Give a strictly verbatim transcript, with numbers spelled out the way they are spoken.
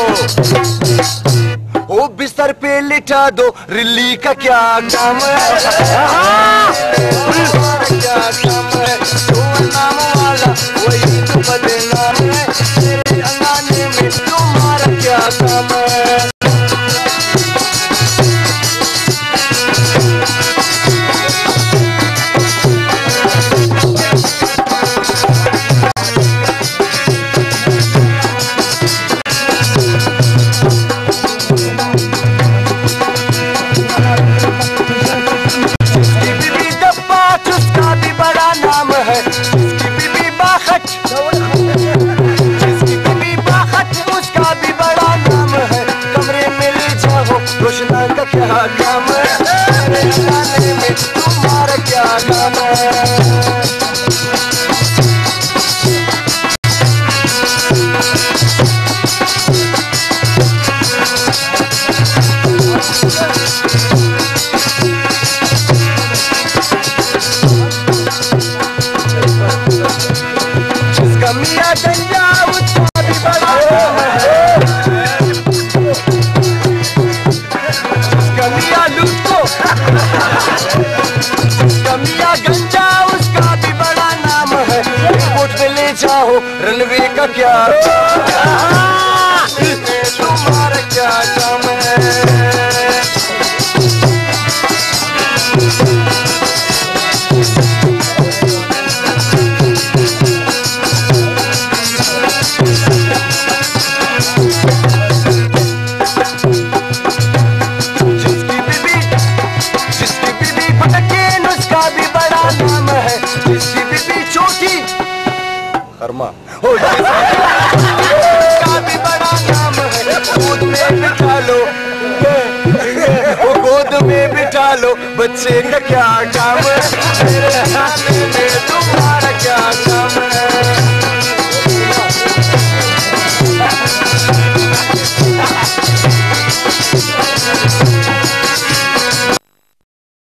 ओ बिस्तर पे लिटा दो, रिल्ली का क्या काम है? क्या काम है? जो नाम वाला वही तो बदनाम है। तेरे अंगाने में तुम्हारा क्या काम है? रोशना का क्या काम है? गाने में तुम्हारा क्या काम है? जिसका मियाँ गंजा उसका भी बड़ा नाम है। कमिया लूटो, कमिया गंजा उसका भी बड़ा नाम है। एयरपोर्ट पे ले जाओ, रनवे का क्या तुम्हारा क्या काम है? जिसकी बीबी छोटी कर्मा हो, जिसका भी बड़ा नाम है। गोद में बिठा लो, वो गोद में बिठा लो, बच्चे का क्या काम है? मेरे खाने में तुम्हारा क्या काम है?